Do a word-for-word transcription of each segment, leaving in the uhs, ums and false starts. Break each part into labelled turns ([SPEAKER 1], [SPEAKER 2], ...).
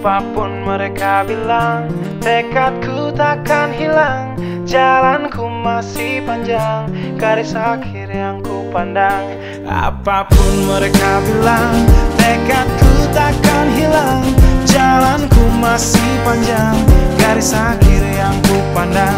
[SPEAKER 1] Apapun mereka bilang, tekadku takkan hilang. Jalanku masih panjang, garis akhir yang ku pandang. Apapun mereka bilang, tekadku takkan hilang. Jalanku masih panjang, garis akhir yang ku pandang.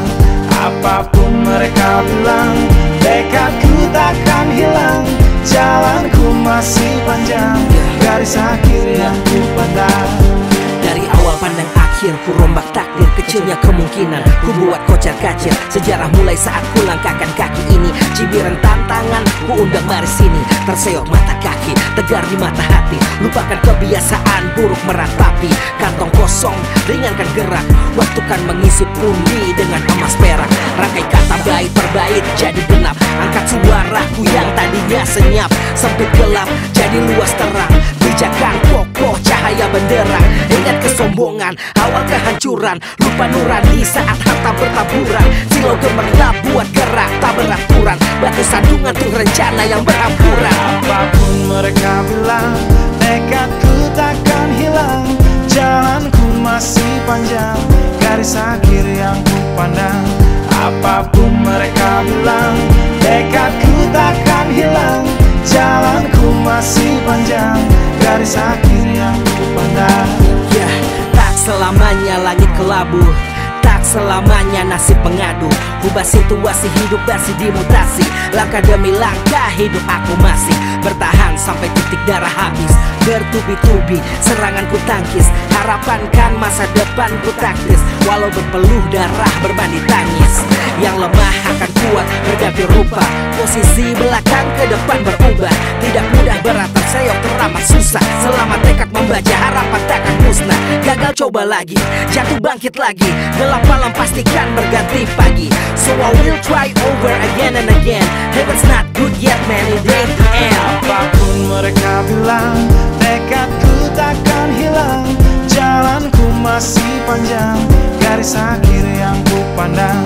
[SPEAKER 1] Apapun mereka bilang, tekadku takkan hilang. Jalanku masih panjang, garis akhir yang ku pandang.
[SPEAKER 2] Dari awal pandang akhir, ku rombak takdir. Kecilnya kemungkinan, ku buat kocar kacir. Sejarah mulai saat ku langkahkan kaki ini. Cibiran tantangan, ku undang mari sini. Terseok mata kaki, tegar di mata hati. Lupakan kebiasaan buruk meratapi. Kantong kosong, ringankan gerak. Waktu kan mengisi pundi dengan emas perak. Rangkai kata bait per bait jadi genap. Angkat suaraku yang tadinya senyap. Sempit gelap, jadi luas terang. Pijakan kokoh, cahaya benderang. Ingat kesombongan, awal kehancuran. Lupa nurani saat harta bertaburan. Silau gemerlap buat gerak tak beraturan. Batu sandungan tuh rencana yang berhampuran.
[SPEAKER 1] Apapun mereka bilang, tekadku takkan hilang. Jalanku masih panjang, garis akhir yang ku pandang. Apapun mereka bilang, tekadku takkan hilang. Jalanku masih panjang, garis akhir yang ku pandang.
[SPEAKER 2] Ya, tak selamanya langit kelabu, tak selamanya nasib mengadu. Ubah situasi hidup masih dimutasi. Langkah demi langkah hidup aku masih bertahan sampai titik darah habis. Bertubi-tubi serangan ku tangkis. Harapan kan masa depan ku taktis. Walau berpeluh darah berbanding tangis. Yang lemah akan kuat berganti rupa. Posisi belakang ke depan berubah. Tidak mudah berat terseok teramat susah. Selama tekad membaca harapan takkan musnah. Gagal coba lagi, jatuh bangkit lagi. Gelap malam pastikan berganti pagi. So I will try over again and again. Heaven's not good yet man, it ain't the end.
[SPEAKER 1] Apapun mereka bilang, tekadku takkan hilang. Jalanku masih panjang, garis akhir yang ku pandang.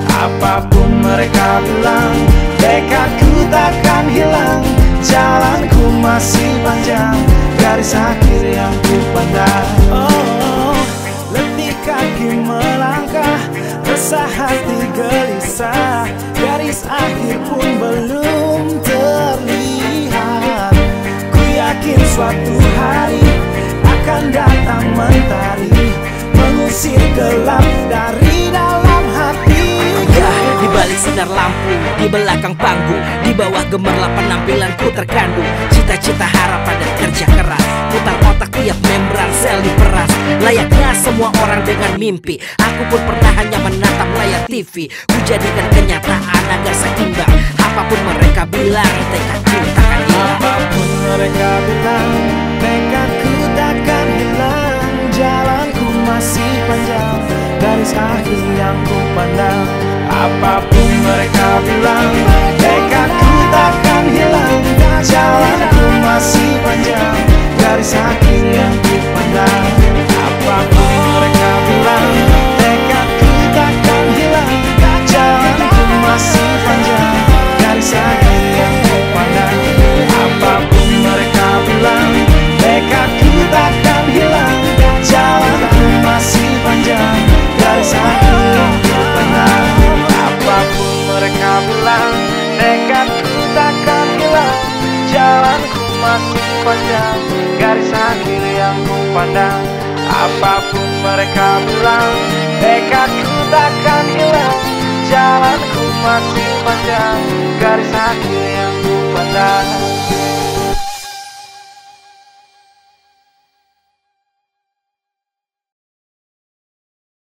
[SPEAKER 1] Apapun mereka bilang, tekadku takkan hilang. Jalanku masih panjang, garis akhir yang ku pandang. Oh, letih kaki melangkah, resah hati gelisah. Garis akhir pun belum terlihat. Ku yakin suatu hari akan datang mentari, mengusir gelap dari dalam hati.
[SPEAKER 2] Ya, di balik sinar lampu, di belakang panggung, di bawah gemerlap penampilanku terkandung. Cita-cita, harapan dan kerja keras. Putar otak tiap membran sel diperas. Layaknya semua orang dengan mimpi, aku pun pernah hanya menatap layar T V. Ku jadikan kenyataan agar seimbang. Apapun mereka bilang, tekadku takkan hilang.
[SPEAKER 1] Apapun mereka bilang, tekadku takkan hilang. Jalanku masih panjang, garis akhir yang ku pandang. Apapun mereka bilang, tekadku takkan hilang. Jalanku masih panjang, garis akhir yang ku pandang. Apapun mereka bilang, tekadku takkan hilang. Jalanku masih panjang, garis akhir yang ku pandang. Apapun mereka bilang, tekadku takkan hilang. Jalanku masih panjang, garis akhir yang ku pandang. Apapun mereka bilang, tekadku takkan hilang. Jalanku masih panjang, garis akhir yang ku pandang. Apapun mereka bilang, tekadku takkan hilang. Jalanku masih panjang, garis akhir yang ku pandang.